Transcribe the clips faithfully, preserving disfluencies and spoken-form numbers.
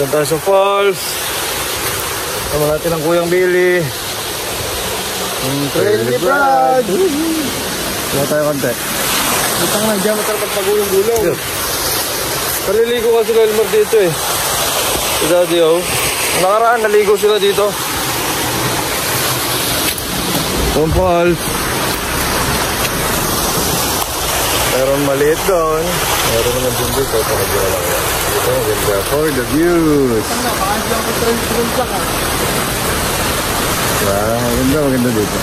Dito tayo sa falls. Sama natin ang Kuyang Billy. Friendly Brad! Wala tayo konti. Butang na dyan, matarap pagpagulong-gulong. Kaliligo kasi kay Elmer dito eh. Si Daddy oh. Nakaraan, naligo sila dito. Itong falls. Meron maliit doon. Meron naman din dito. Panagyan lang yan. Ito, maganda for the views. Butang na, baka dyan ko trend-trend ka. Wow, maganda, maganda dito.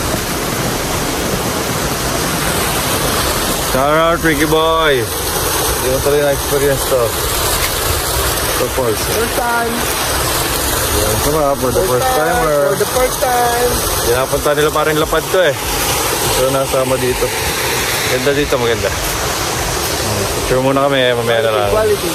Shout out, Ricky Boy. Hindi mo tuloy na-experience to. Ito falls. First time. Yan, sarap. For the first timer. For the first time. Pinapunta nila parang lapad to eh. So, nasama dito. Maganda dito, maganda. Picture muna kami, mamaya na lang. Quality.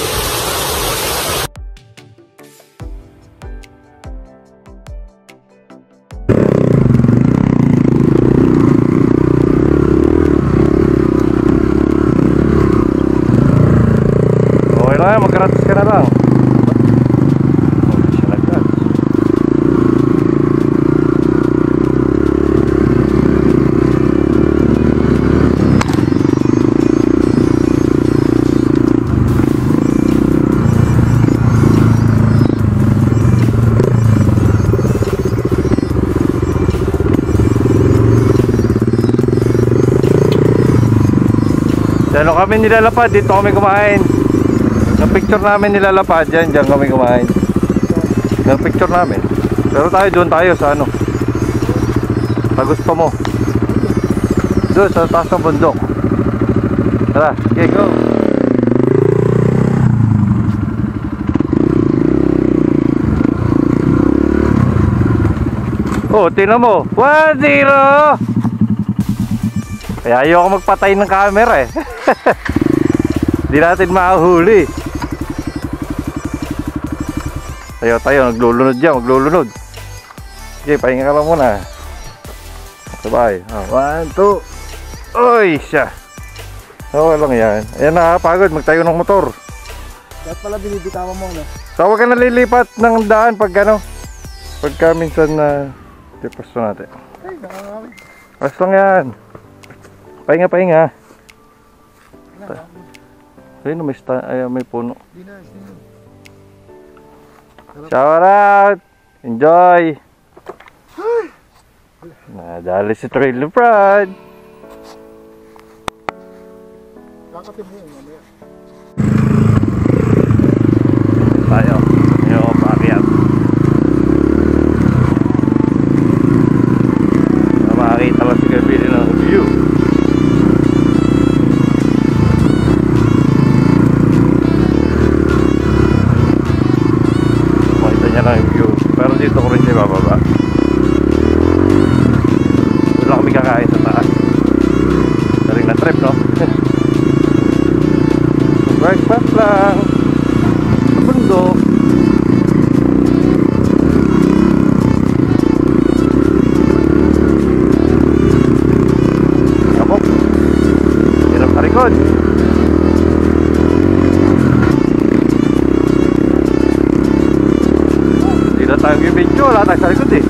Okay lang, magkaratas ka na lang. Dalo kami nilalapad, dito kami kumain. Ang picture namin nilalapad, dyan, dyan kami kumain. Ang picture namin. Pero tayo doon tayo sa ano. Pag gusto mo. Doon sa taas ng bundok. Tara, okay, go. Oh, tingnan mo. one zero. Kaya ayoko magpatay ng camera eh. Hindi natin makahuli. Tayo tayo, naglulunod dyan, maglulunod. Okay, pahinga ka lang muna. Sabay. Oh, one, two. Oy, siya. Okay lang yan. Ayan, nakakapagod, magtayo ng motor. Dapat pala binibitawan mo, no? So, huwag ka nalilipat ng daan pag ano. Pagka minsan na uh, tipasto natin. Ay, nakakami. Pas lang yan. Pahinga, pahinga. Ayun, may, ay, may puno. Shout out! Enjoy! Nadali si Trailer Brad. Kakatib mo yun, mamaya. Tayo. Yung pakiat. Makakita lang si Gabili ng view. Lang yung view. Pero dito ko rin siya bababa. Wala kami kakain sa taas. Daring na trip, no? Breakfast lang sa bundok. Kapok. Hirap sa likod. Tayong video, wala tayong sa likod eh.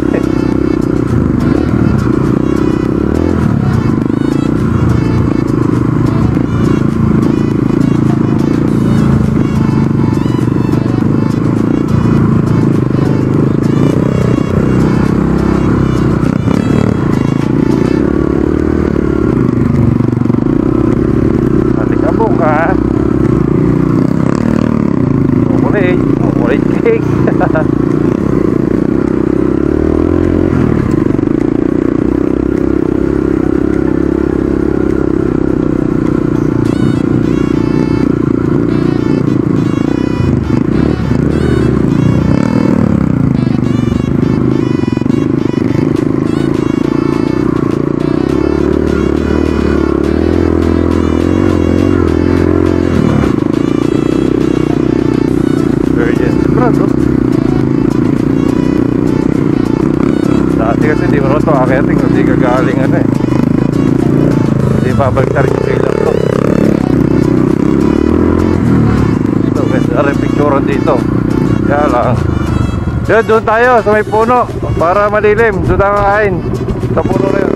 Alikabok ha. Chocolate, chocolate cake. Dati kasi di mo ito akiting, hindi kagaling ano eh. Hindi babalik na rin yung trailer ko. Ito, guys, ano yung picture dito. Kaya lang. Yun, doon tayo sa may puno. Para malilim. Doon tayo kakain. Sa puno na yun.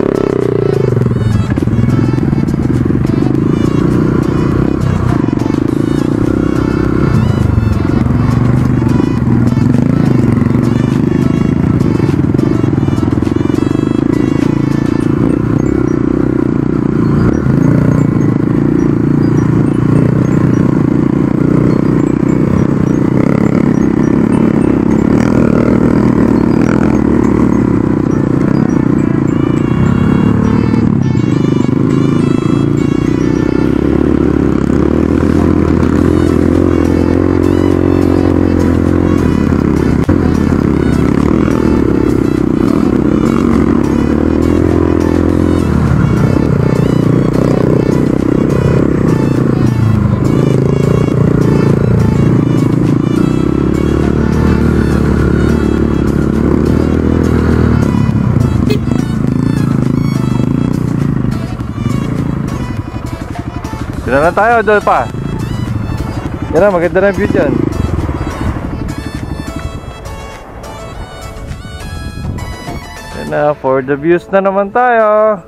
Doon na tayo, doon pa. Yan na, maganda na view dyan. Yan na, for the views na naman tayo.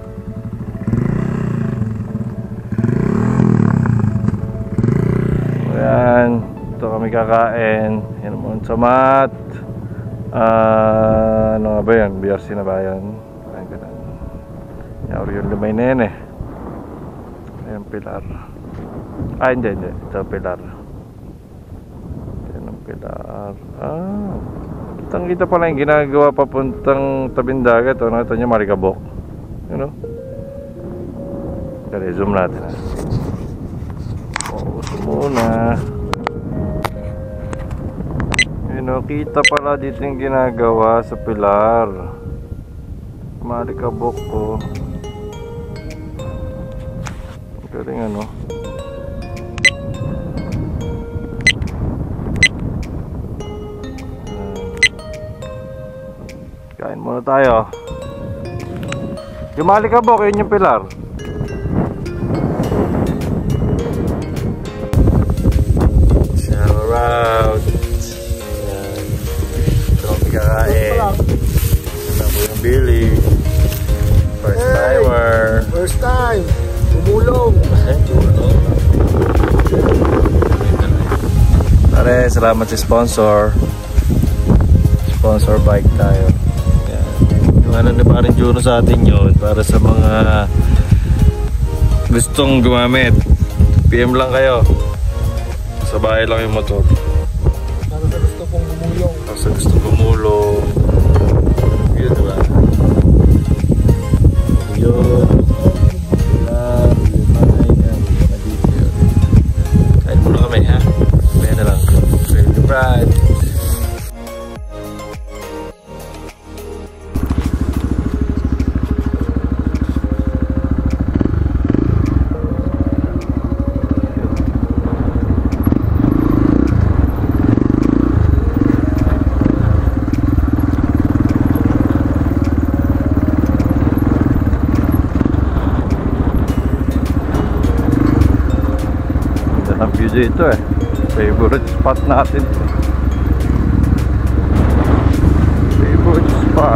Ayan, ito kami kakain. Yan naman sa mat. Uh, ano nga ba yan? B R C na ba yan? Ayan ka na. Yan, yung lumay na yan eh. Ayan, pilar. Ah, hindi, hindi. Ito, pilar. Ayan ang pilar. Ah, kitang kita pala yung ginagawa papuntang tabing dagat. O, nakita nyo, Marikabok. You know? Kaya, zoom natin. Oo, so muna. You know, kita pala dito yung ginagawa sa pilar. Marikabok ko. Galing ano. Kain muna tayo. Yung Marikabok, yun yung pilar. Shout around. Ayan. Ito kami kakain. Ito po yung Billy. First timer. First time. Umulong. Pare, salamat sa sponsor. Sponsor bike tayo. Yan. Yung ano na parang Juno sa atin yun. Para sa mga gustong gumamit, P M lang kayo. Sa bahay lang yung motor. Para sa gusto pong umulong. Para sa gusto gumulong. Yun, diba? Yun. Right. Ganda ng view dito eh. Favorite spot natin. Favorite spot.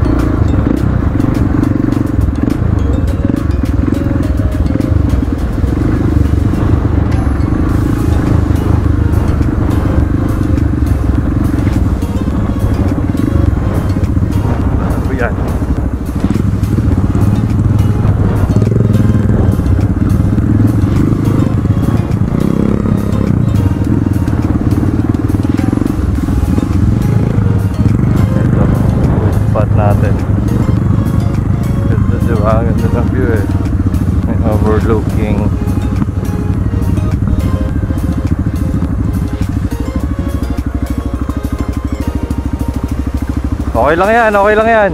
Ano yan? Natin. Ganda, diba? Ganda ng view eh. May overlooking. Okay lang yan, okay lang yan.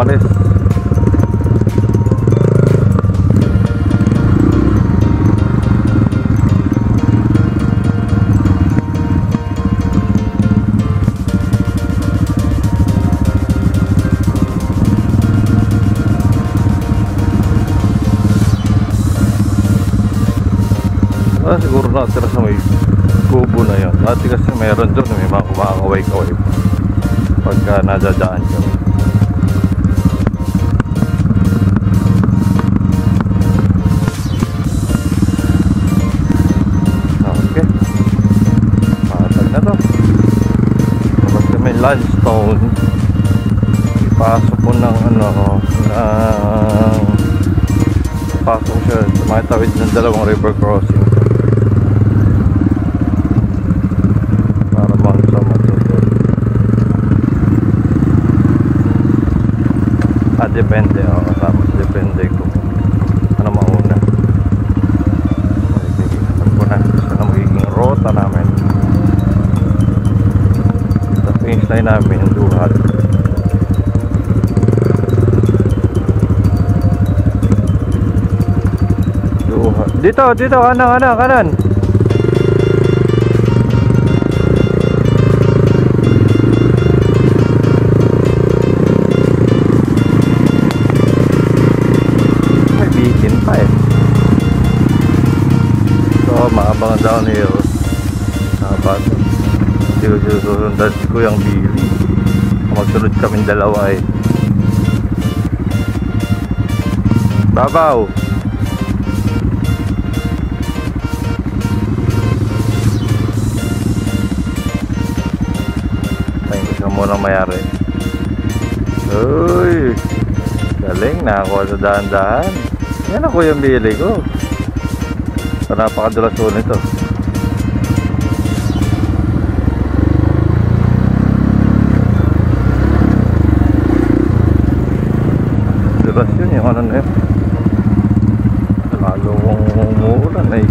umalis. Ah, siguro natira sa may kubo na yun. Dati kasi mayroon doon, may mga kumakaway-kaway pagka nadadaan kami. Okay, patag na to. Tapos kami limestone, ipasok mo ng ano ng pasok siya sa mga tawid ng dalawang river crossing. Ah, depende, o oh, tapos depende kung ano mauna. Alam ko na saan ang magiging rota namin. Sa finish line namin yung Duhat. Duhat dito, dito, kanan, kanan, kanan. Maabang downhill. Dapat hindi ko susundan si Kuyang Billy. Magsunod kaming dalawa eh. Babaw. Tingin ko siya munang mayari. Uy, galing, nakakuha sa dahan-dahan. Yan ang Kuyang Billy ko. So, napakadulas po nito. Dulas yun, yung ano na yun. Lalo kong umuulan eh.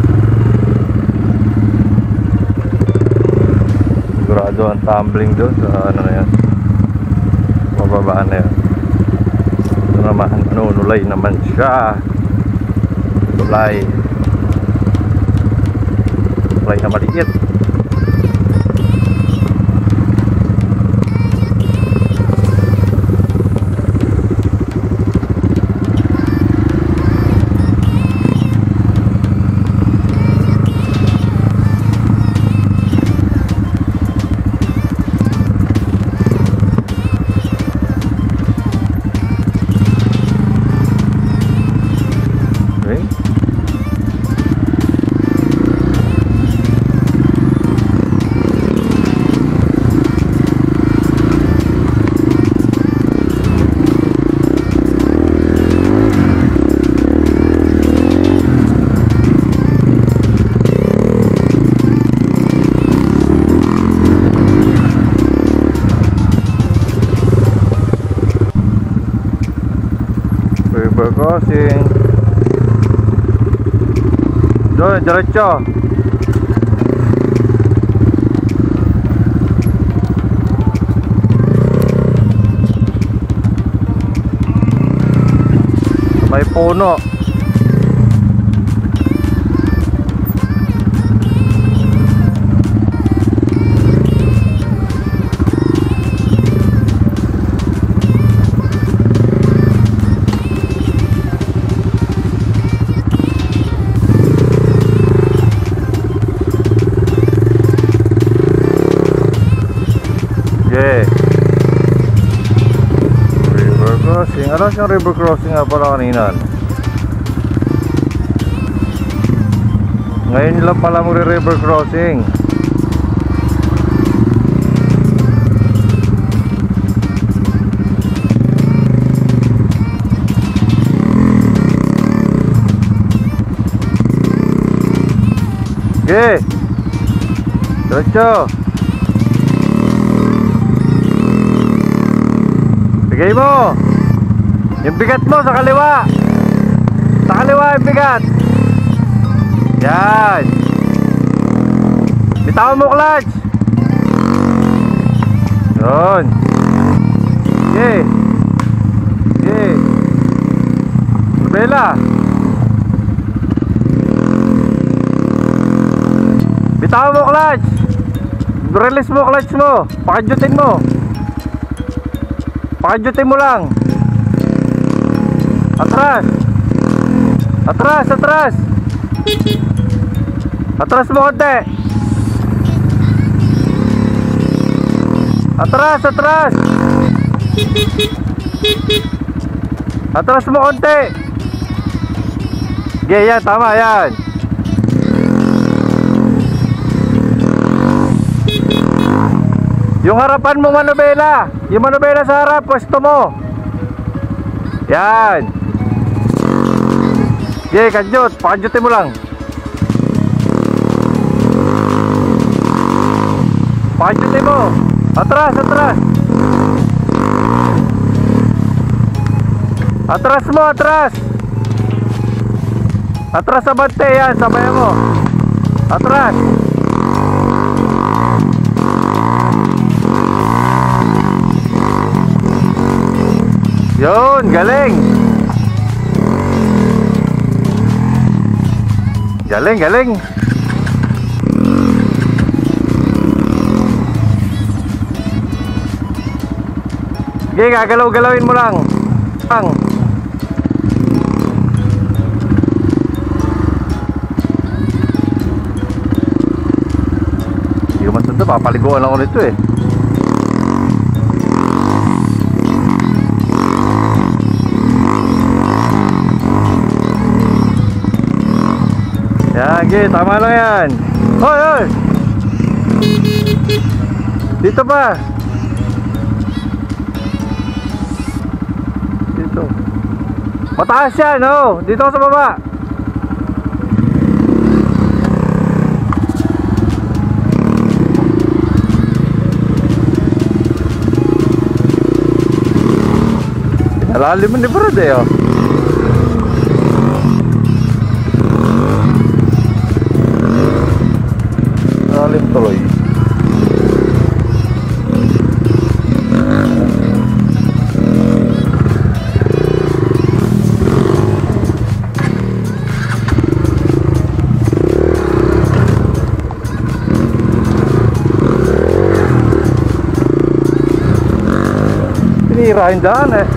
Sigurado ang tumbling doon sa ano na yan, mababaan na yun. Ito naman, nunulay naman siya. Tulay Tulay na maliit. River crossing. Doon, diretso. May puno. Okay. River crossing. Ano siyang river crossing nga pala kanina? Ngayon lang pala mo river crossing. Okay. Diretso. Bigay mo yung bigat mo sa kaliwa. Sa kaliwa yung bigat. Yan. Bitawan mo clutch. Yun. Okay. Bela. Bitaw mo clutch. Release mo clutch mo. Pakadyutin mo. Pakadyutin mo lang. Atras. Atras, atras. Atras mo konti. Atras, atras. Atras mo konti. Okay, yan, tama yan. Yung harapan mo manobela. Yung manobela sa harap, pwesto mo. Yan. Okay, kadyot. Pakadyutin mo lang. Pakadyutin mo. Atras, atras. Atras mo, atras. Atras sa bante, yan, sabayan mo. Atras. Yun, galing. Galing, galing. Sige, gagalaw-galawin mo lang. Ang. Hindi naman ito, papaliguan ako nito eh. Yan, okay, tama lang yan. Hoy, hoy. Dito pa. Dito. Mataas yan, oh. Dito sa baba. Pinalalim mo ni Brad eh, oh. Pinalalim tuloy. Pinira yung daan eh.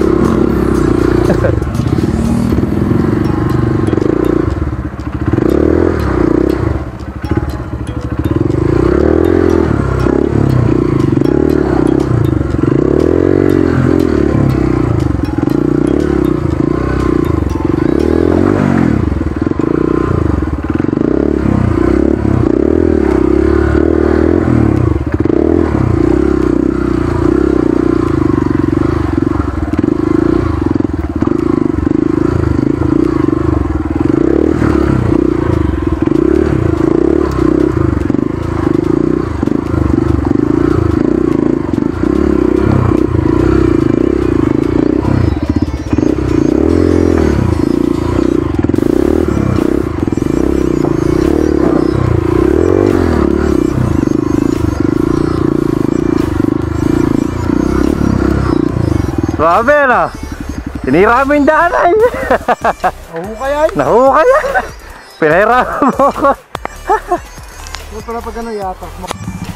Grabe na. Tinira mo yung daan ay. Nahukay ay. Nahukay yan. Pinahirapan mo ako. Huwag pala pag ano yatak mo.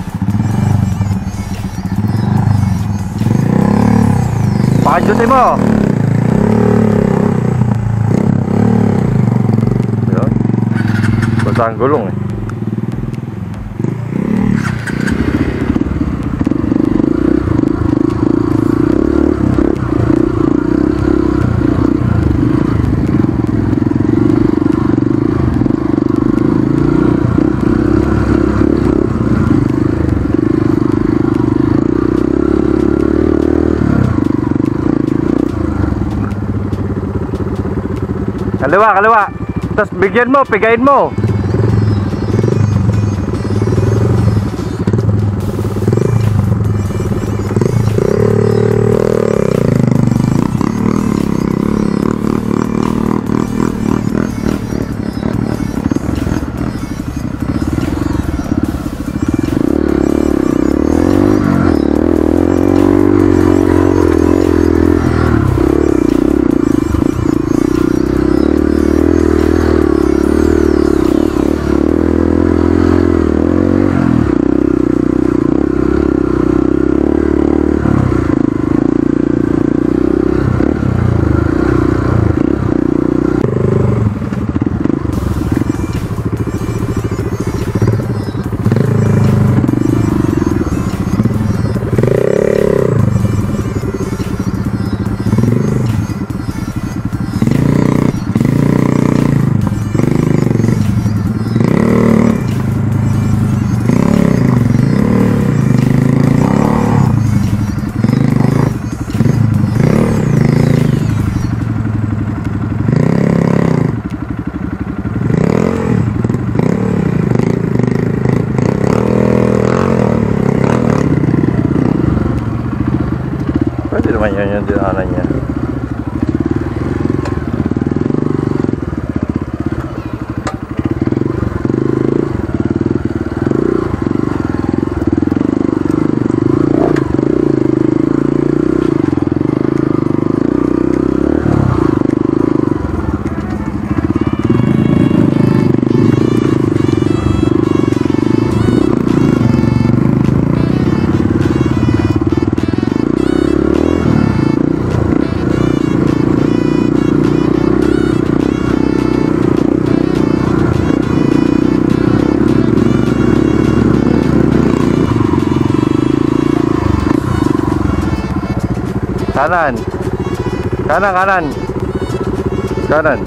Pakadyutin mo. Ayun. Basta ang gulong eh. Kaliwa, kaliwa. Tapos bigyan mo, pigain mo. Yan yung dinaanan niya. Kanan. Kanan, kanan. Kanan.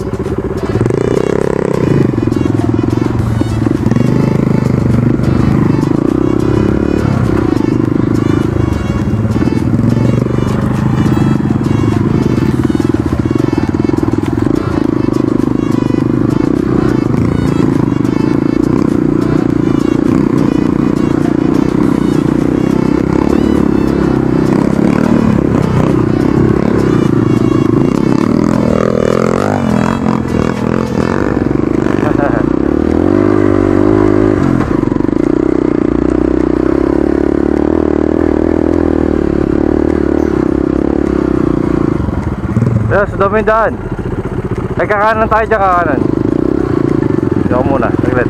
Yes, dami daan. Ay, kakanan tayo dyan, kakanan. Diyan muna, saglit.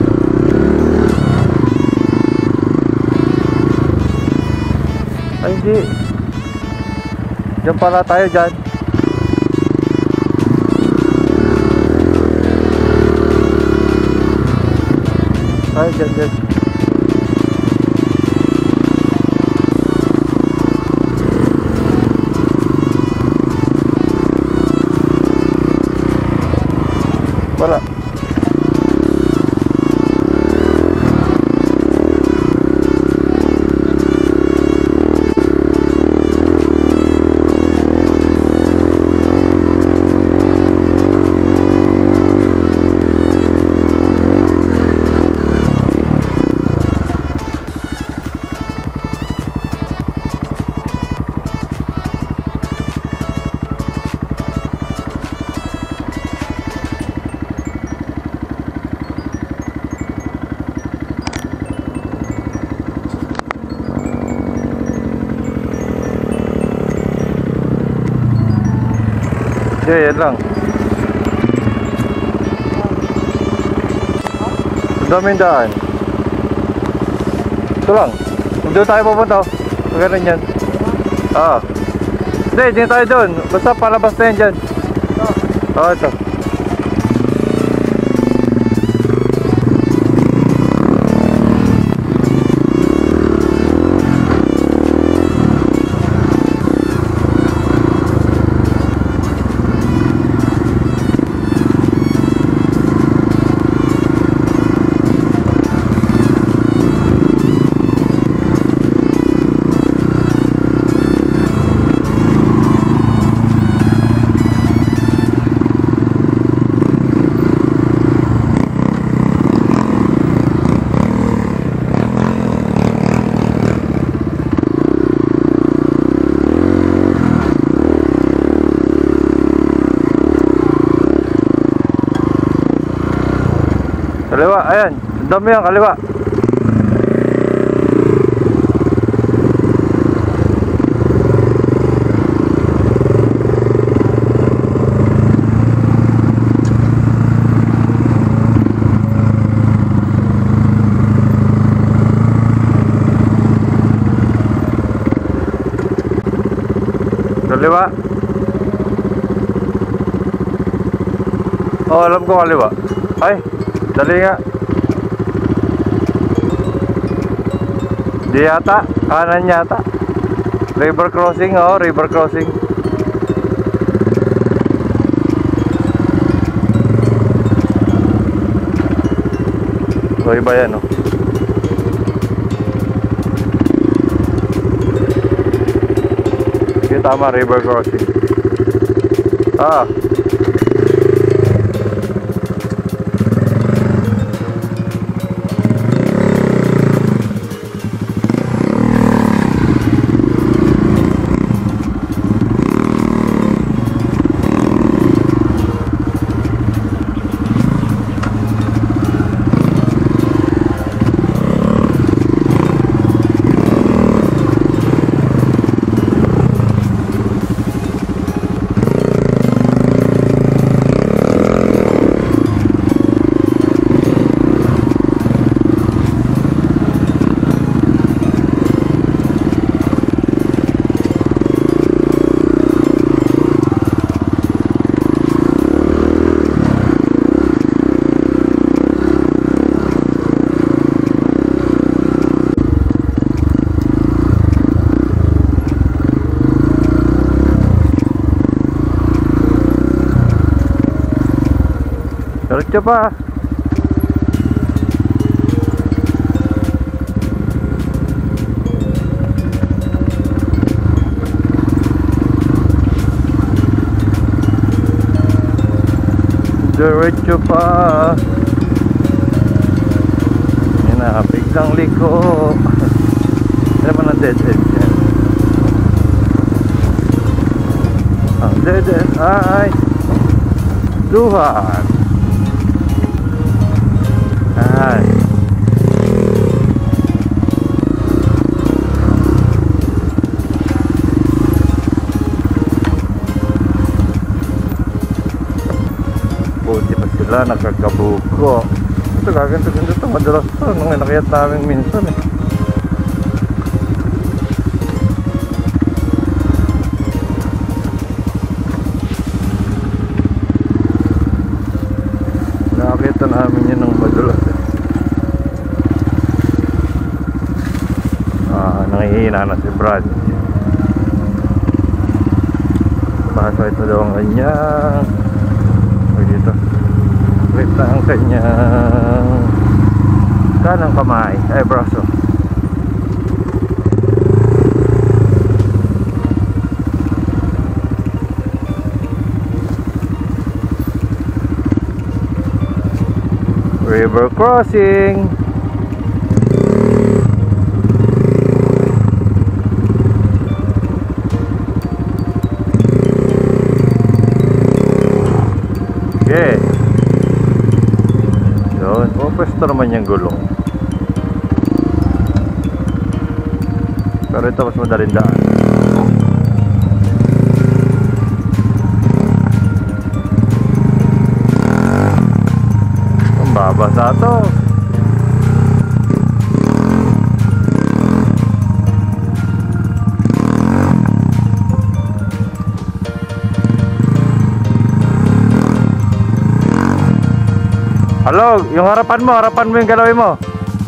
Ay, hindi. Diyan pala tayo dyan. Ay, dyan, dyan. Wala. Okay, yan lang. Ang daming daan. Ito lang. Doon tayo pupunta. Ganun yan. Ah. Hindi, hindi tayo doon. Basta palabas na yan dyan. Oo, ito. Kaliwa, ayan. Ang dami yan, kaliwa. Kaliwa. Oh, alam ko kaliwa. Ay, dali nga. Di yata, kanan yata. River crossing, oh, river crossing. So, iba yan, oh. Yung tama, river crossing. Ah. Diretso pa. Diretso pa. Yan na, biglang liko. Ano ba na dead end yan? Ang dead end ay Duhan. Ay. Buti pa sila nakakabuko. Ito gaganto-ganto ito. Madalas ito nung inakayat namin minsan eh. Nakakita namin yun ng madalas eh. Ah, nangihina na si Brad. Baka ito daw ang kanyang dito. Wait na ang kanyang kanang kamay, ay braso. River crossing. Okay. Yun, oh, pwesto naman yung gulong. Pero ito mas madaling daan. Ang babasa to. Halo, yung harapan mo, harapan mo yung galawin mo.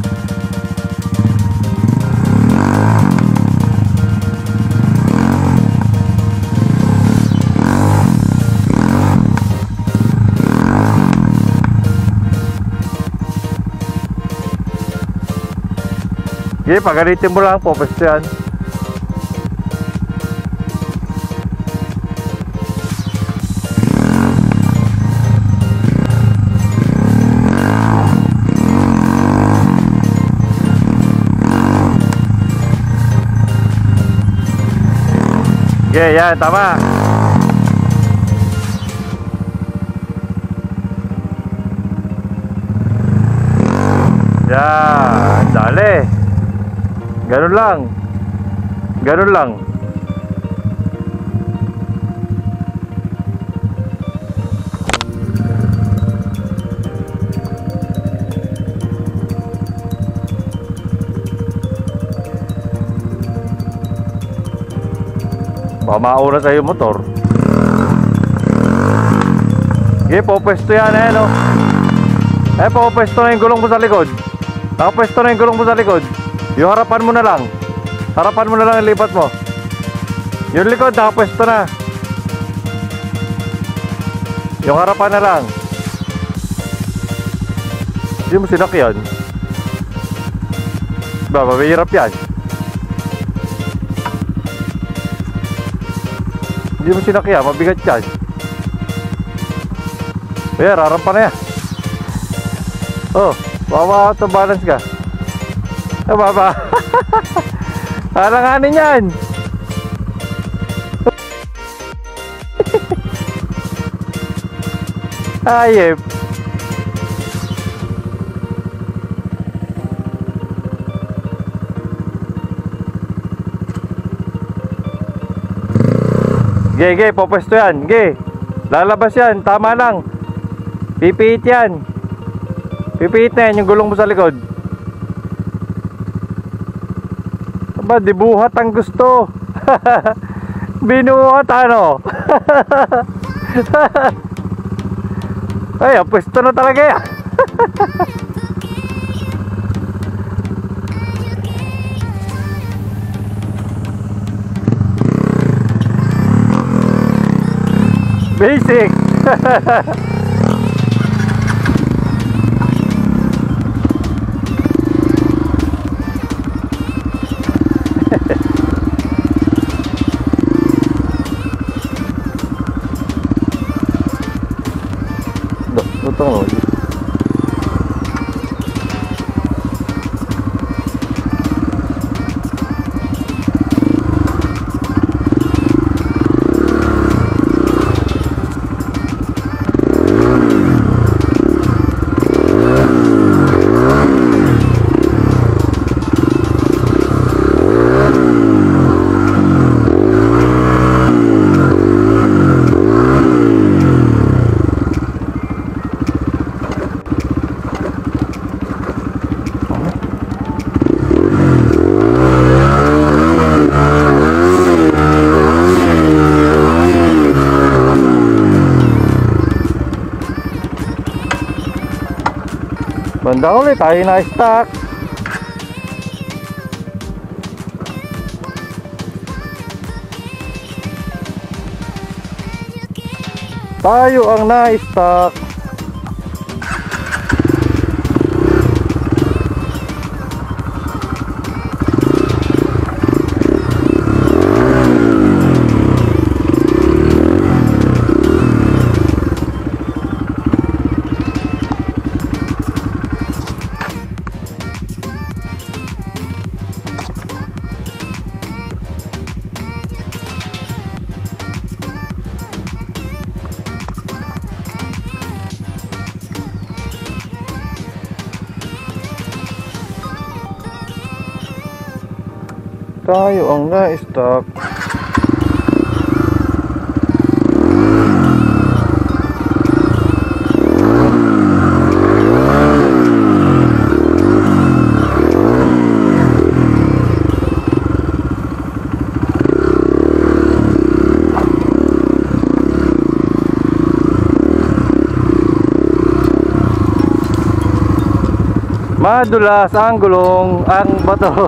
Okay, pagalitin mo lang po, pwesto yan. Okay, yan, tama. Yan, dali. Ganun lang. Ganun lang. Baka mauna sa iyo motor. Okay, popwesto yan eh, no? Eh, popwesto na yung gulong mo sa likod. Nakapwesto na yung gulong mo sa likod. Yung harapan mo na lang. Harapan mo na lang, ilipat mo. Yung likod, nakapwesto na. Yung harapan na lang. Hindi mo sinakyan. Ba, mabihirap yan. Hindi mo sinakyan, mabigat yan. Kaya, rarampa na yan. Oh, baba ito, balance ka. Ah, baba. Halanganin yan. Ayep. Ge, ge, popwesto yan. Ge, lalabas yan, tama lang. Pipiit yan. Pipiit na yan yung gulong mo sa likod. Aba, di buhat ang gusto. Binuhat ano. Ay, pwesto na talaga yan. Basic. Hanggang ulit tayo na stock. Tayo ang na-stock. Tayo ang na-stock. Madulas ang gulong, ang bato.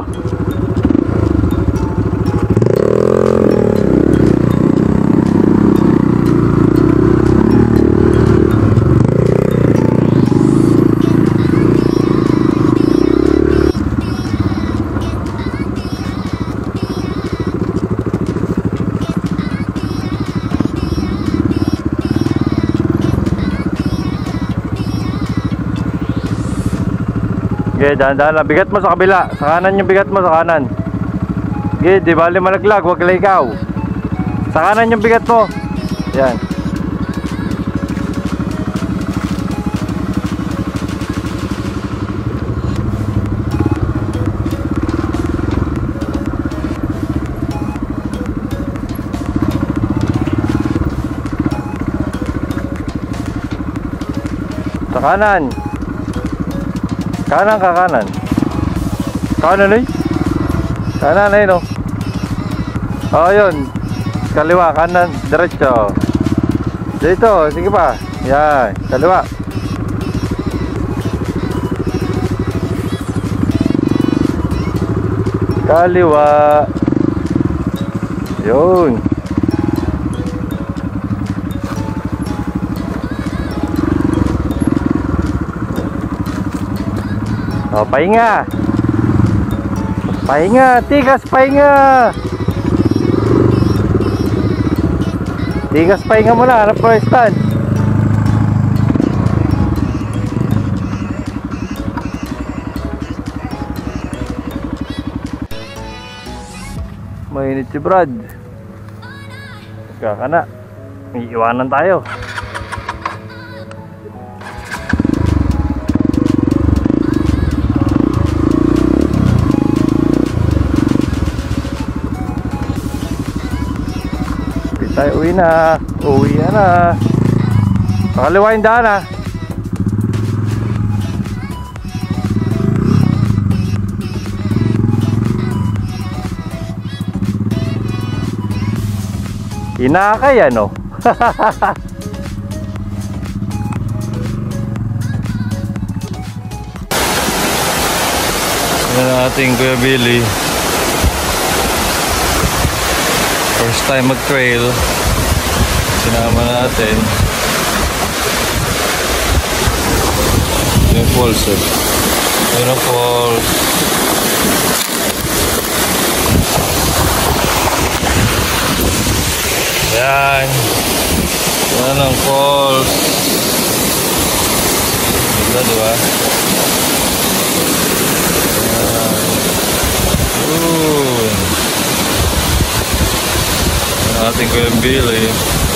Okay, dahan-dahan lang. Bigat mo sa kabila. Sa kanan yung bigat mo, sa kanan. Okay, di bali malaglag. Huwag lang ikaw. Sa kanan yung bigat mo. Yan. Sa kanan. Kanan ka kanan. Kanan eh. Kanan eh no. Oh yun. Kaliwa kanan diretso. Dito sige pa. Yan kaliwa. Kaliwa. Yun. Oh, pahinga. Pahinga, tigas pahinga. Tigas pahinga muna, hanap mo stand. Mainit si Brad. Kaka na. Iiwanan tayo. Tayo uwi na. Uwi na. Pakaliwa yung daan ha. Inakay ano. Yan ang ating Kuya Billy. First time mag-trail. Sinama natin. Yung falls eh. Yun ang falls. Yan. Yan ang falls. Ganda diba? Yan. Ooh. Ating Kuya Billy.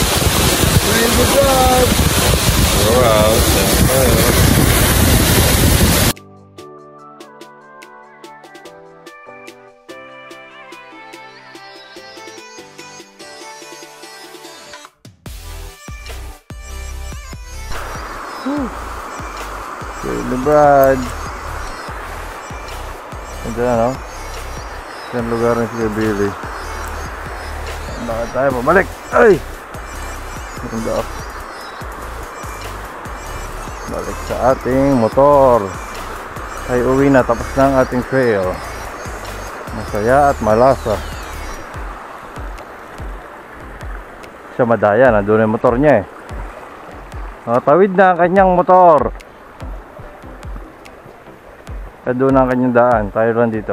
We're out. Kuya Brad. Ito na no? Ito ang lugar ng Kuya Billy. Bakit tayo pabalik? Ay! Maganda ako. Balik sa ating motor. ay uwi na, tapos na ang ating trail. Masaya at malasa. Siya madaya, nandun yung motor niya eh. Nakatawid na ang kanyang motor. Nandun na ang kanyang daan. Tayo lang dito.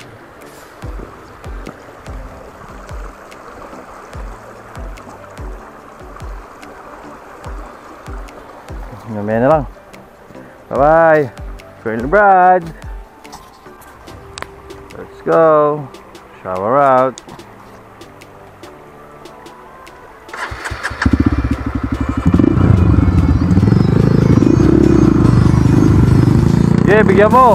Mamaya na lang. Bye bye. Trail Brad. Let's go. Shower out. Okay, bigyan mo.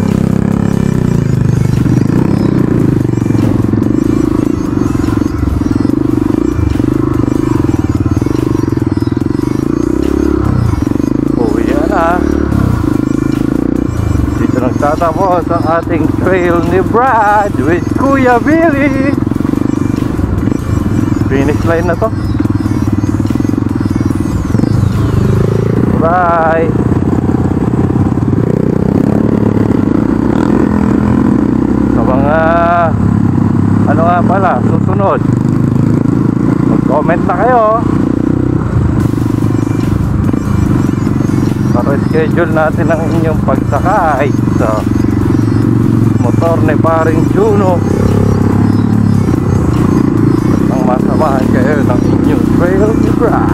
Nagtatapos ang ating trail ni Brad with Kuya Billy. Finish line na to. Bye. Sa mga ano nga pala susunod, mag-comment na kayo para schedule natin ang inyong pagsakay sa motor ni paring Juno at ang masamahan kayo ng inyong trail ni Brad.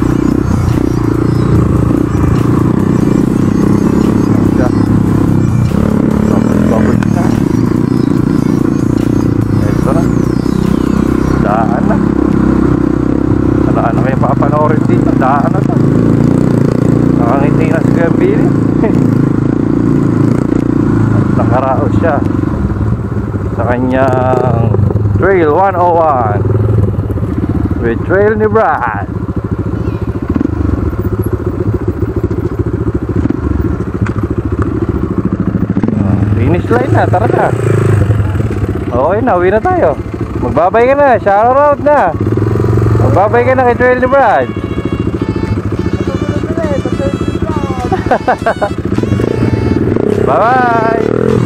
Tapos na ito na, daan na. Wala na kayo papanoorin dito, daan na to. Nakangiti na si Kuya Billy. At nakaraos siya sa kanyang Trail one oh one with Trail ni Brad. Finish line na, tara na. Okay na, uwi na tayo. Magbabay ka na, shout out na. Magbabay ka na kay Trail ni Brad. Bye bye.